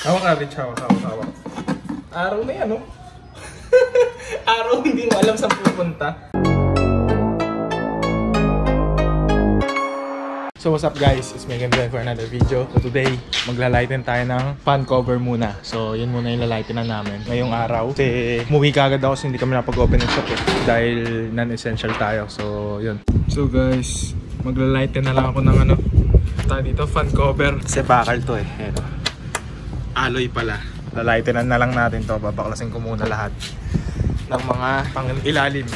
Hawak ka, Rich. Hawak. Araw na yan, no? Araw hindi mo alam saan pupunta. So what's up guys, it's Megan for another video. So today, magla-lighten tayo ng fan cover muna. So yun muna yung la-lightenan namin ngayong araw. Kasi umuwi ka agad ako so hindi kami napag-open ng shop dahil non-essential tayo. So yun. So guys, magla-lighten na lang ako ng tayo dito, fan cover. Kasi bakal to eh. Ayan. Alloy pala. La-lightenan na lang natin to. Babaklasin ko muna lahat ng mga pang-ilalim.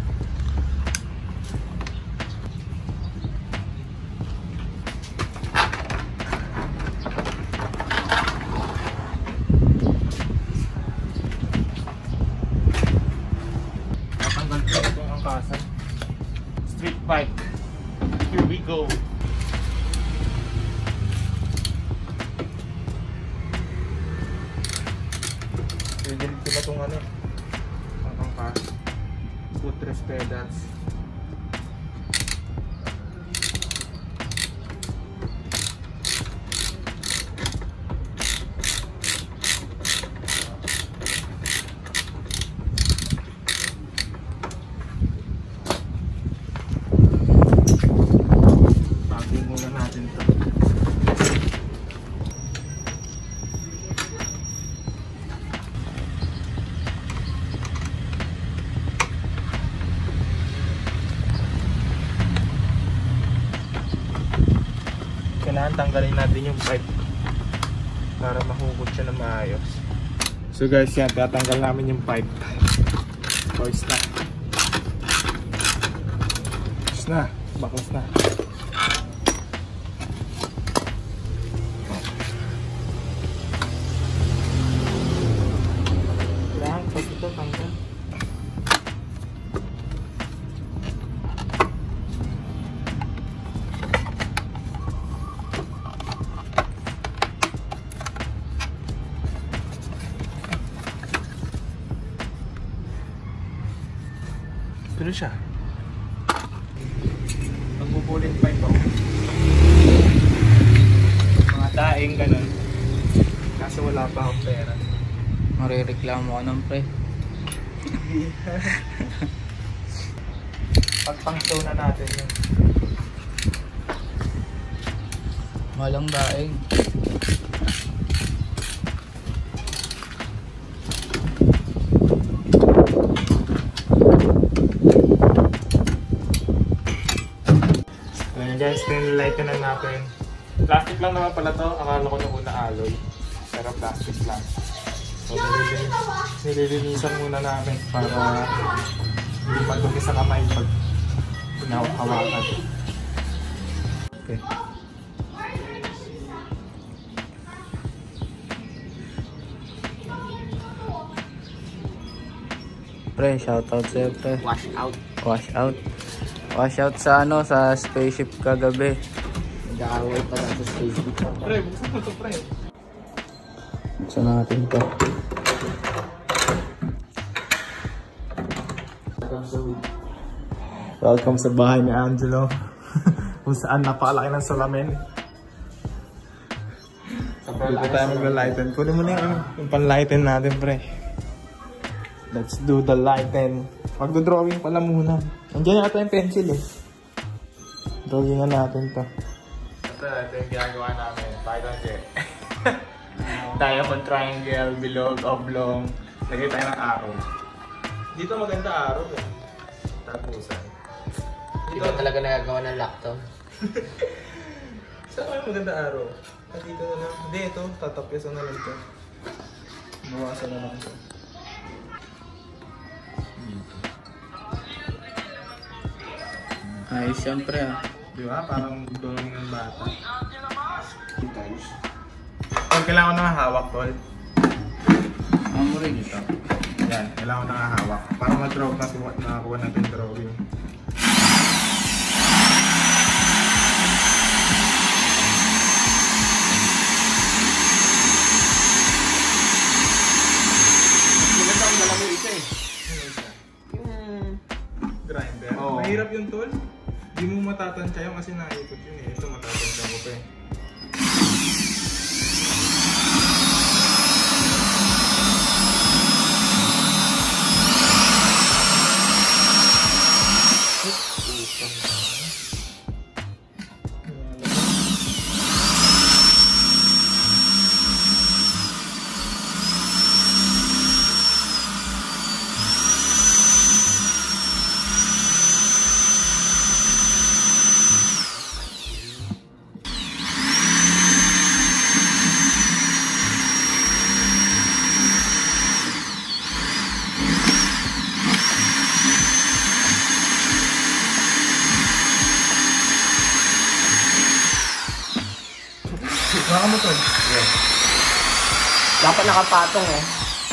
Street bike. Here we go. Diyan sila itong ang footrest pedals. Tanggalin natin yung pipe para mahukod siya na maayos. So guys, yan, tatanggal namin yung pipe. Boys na. Boys na. Baklas na. Kailangan pag ito tanggal. Pero siya magbubulit pipe ako mga daing ganun kasi wala pa akong pera. Marireklamo ka ng pre. Pagpang-show na natin yun. Walang daing. Guys, pinilighten na natin. Plastic lang naman pala to. Akala ko nung una alloy. Pero plastic lang. So nililinisan muna namin para hindi madumi sa kamay pag pinahawakan. Okay. Pre, shoutout sa'yo pre. Wash out. Wash out. Wash out sa sa spaceship kagabi. Nag-aaway pa lang sa spaceship. Pre, buksan mo ito pre. Buksan natin ito. Welcome sa bahay ni Angelo. Kung saan napakalaki ng salamin. Dito tayo mag-lighten. Kunin mo na yung pan-lighten natin pre. Let's do the lighten. Magdo-drawing pala muna. Andiyan na ito yung pencil eh. Drawing na natin to. Ito yung ginagawa namin. Python jet. Diamond triangle, bilog, oblong. Lagay tayo ng arrow. Dito maganda arrow eh. Tapusan. Hindi ko talaga nagagawa ng lockdown. Saan kayo maganda arrow? Dito na lang. Hindi, ito. Tatapyasan na lang ito. Bawasan na lang ito. Ay, siyempre ah. Di ba? Parang drawing ng bata. Details. Tol, kailangan ko nakahawak, Tol. Ang mo rin ito. Yan, kailangan ko nakahawak. Para mag-draw na nakakuha natin yung drawing. Maganda ang dala mo isa eh. Grinder. Oh. Mahirap yung Tol. Hindi mo matatansya yun kasi naikot yun eh. Ito matatansya ko pa eh. Mga motor. Yeah. Dapat nakapatong eh.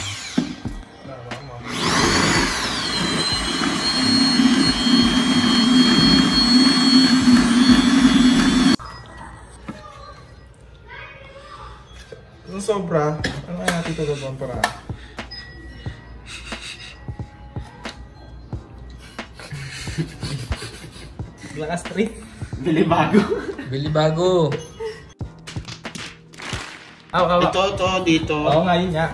Yung sobra, ano kaya natin ito doon para? Lakas 3. Bili bago. Bili bago. Ito, dito. Oo nga, yun nga.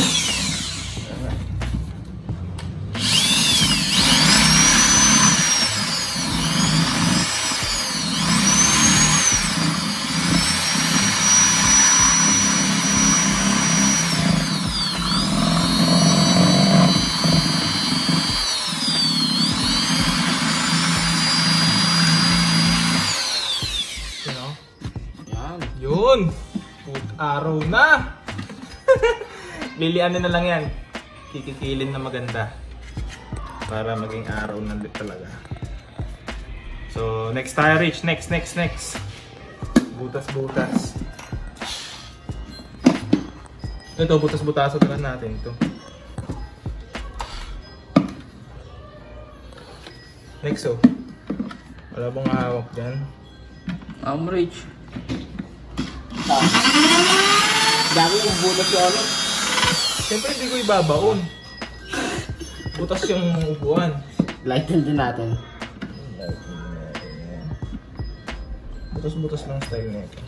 Yun! Araw na! Lilianin na lang yan. Kikikilin na maganda. Para maging araw na lit talaga. So, next tayo, Rich. Next. Butas. Ito, butas-butasan na natin ito. Next, oh. Wala bang hawak dyan? Rich. Dami kong butas yung ano. Siyempre hindi ko ibabaon. Butas yung upuan. Lighten din natin. Butas lang style nito.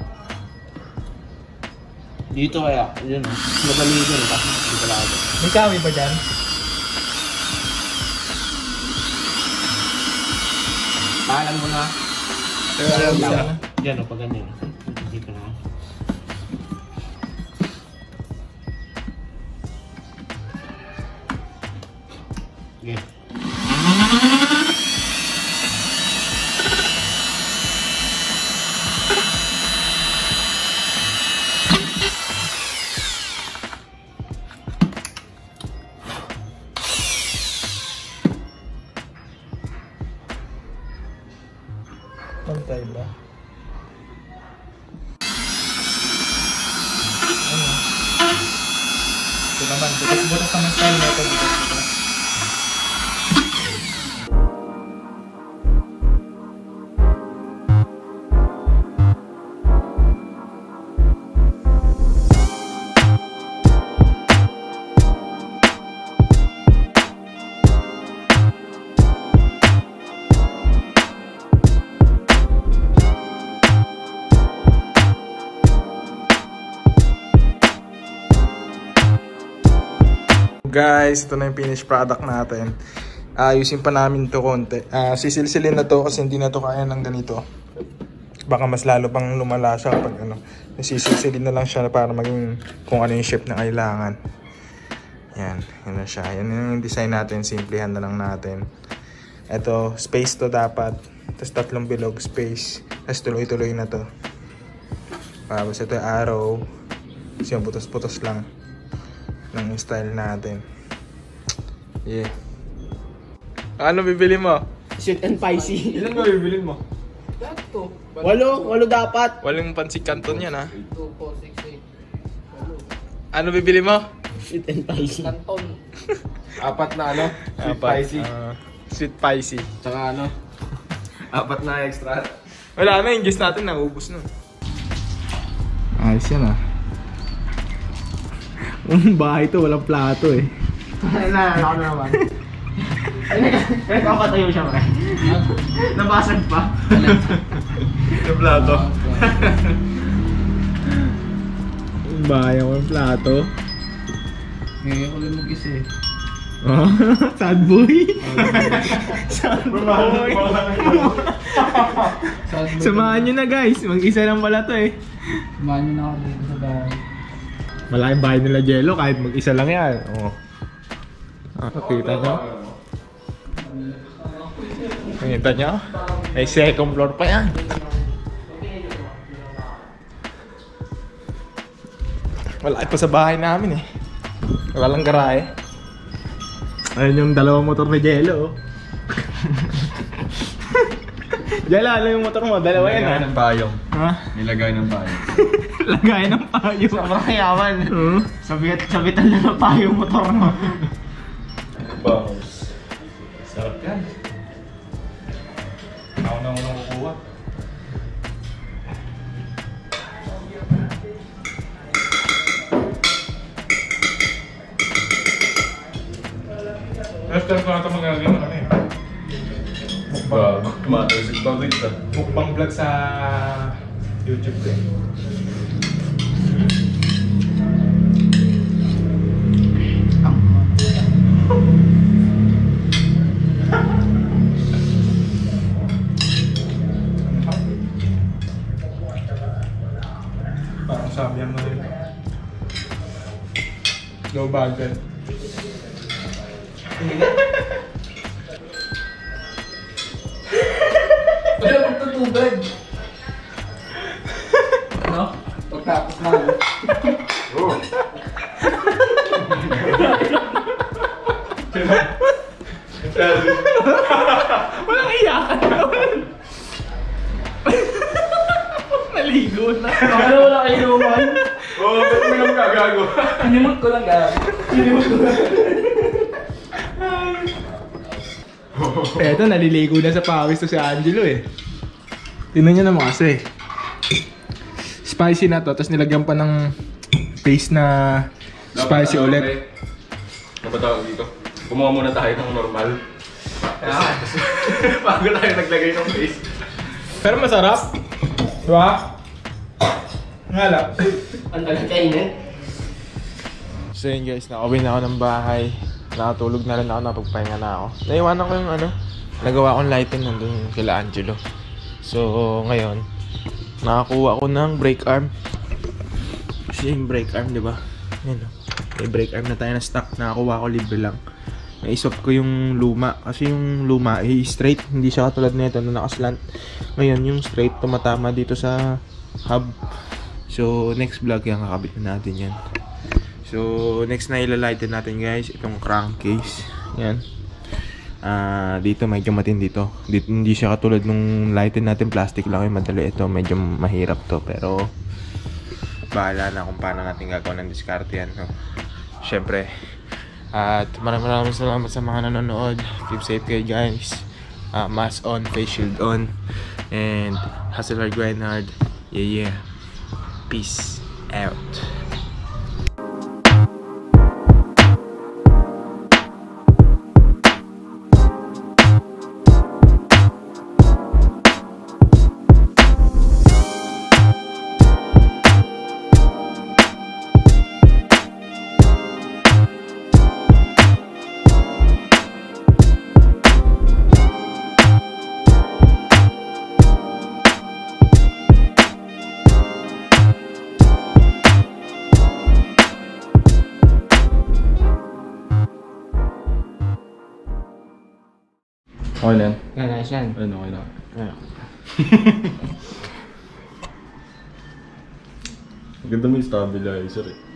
Dito kaya, yun o. Madali din kasi dito lang ako. May kawi ba dyan? Pahalan mo na. Pero lang. Yan o, pag ganyan. Dito na. Okay. Pantay ba? Ito naman, butas naman style nito. Butas. Guys, ito na yung finished product natin. Ayusin pa namin to konti. Sisilsilin na to kasi hindi na to kaya ng ganito. Baka mas lalo pang lumala siya kapag ano. Sisilsilin na lang siya para maging kung ano yung shape na kailangan. Yan, yun na siya. Yan yung design natin. Simplihan na lang natin. Ito, space to dapat. Tapos 3 bilog space. Tapos tuloy-tuloy na to. Tapos ito yung arrow. Tapos yung putos-putos lang ng style natin. Yeah. Ano bibili mo? Sweet and spicy. Ilan ba bibilin mo? Dato. Walo dapat. Walang pansik canton yan ha. 2, 4, 6, 8. Ano bibili mo? Sweet and spicy. Canton. 4 na ano? Sweet spicy. Sweet spicy. Tsaka ano? 4 na extra. Wala na, yung guess natin naubos nun. Ayos yan ah. Bahay to, walang plato eh. Ako na naman. Nagpapatayo siya pre. Nabasag pa. Yung plato. Yung bahay ako yung plato. Ngayon ko lang mag-isa eh. Oh, sad boy. Sad boy. Samahan nyo na guys, mag-isa lang pala to eh. Samahan nyo na ako dito sa bahay. Malaking bahay nila Jello kahit mag-isa lang yan. Oh. Kita nyo? Kita nyo? May second floor pa yan. Malaki pa sa bahay namin eh. Wala lang garahe. Ayun yung dalawang motor ni Jello. Jala, yung motor mo, dalawa yan Nilagay ha. ng payong. Ha? Nilagay ng payong. Lagay ng payo. Sobrang yaman. Sabitan lang ng payo yung motor mo. Bangus. Sarap yan. Ako na unang kukuha. First time ko na ito magagawin ng ano eh. Bago. Tumatalsik pa rin sa. Mukbang vlog sa YouTube ko eh. Parang sabi yan mo rin. Low budget. Wala magtutubad. No? Pagtapos na. Oh. Walang iyakan naman. Naligo na. Ano wala kayo naman? Oo, ba't may naman kagago? Inimot ko lang gano'n. Eto, naliligo na sa pawis to si Angelo eh. Tingnan nyo naman kasi. Spicy na to, tapos nilagyan pa ng paste na spicy ulit. Ano ba tawag dito? Kumuha muna tayo ng normal. Bago tayo naglagay ng paste. Pero masarap. Diba? Ngalap. Ang tagal kainin. So yun guys, nakauwi na ako ng bahay. Nakatulog na rin ako, napagpahinga na ako. Naiwanan ko yung ano, nagawa kong lighten nandun kila Angelo. So ngayon, nakakuha ko ng brake arm. Kasi yung brake arm, di ba? Yan o. May brake arm na tayo na stock. Nakakuha ko libre lang. Naisop ko yung luma. Kasi yung luma ay straight. Hindi siya katulad nito na nakaslant. Ngayon yung straight tumatama dito sa hub. So next vlog yan, kakabit na natin yan. So next na ilalighten natin guys, itong crankcase. Yan. Dito medyo matindi dito. Hindi siya katulad nung lighten natin, plastic lang yung madali. Ito medyo mahirap to, pero bahala na kung paano natin gagawin ng diskarte yan. So, syempre, at maraming salamat sa mga nanonood. Keep safe kayo guys. Mask on, face shield on, and hustle hard, grind hard. Yeah. Peace out. Okay na yan. Yan, nice yan. Ayun, okay na. Ganda mo yung stabilizer eh.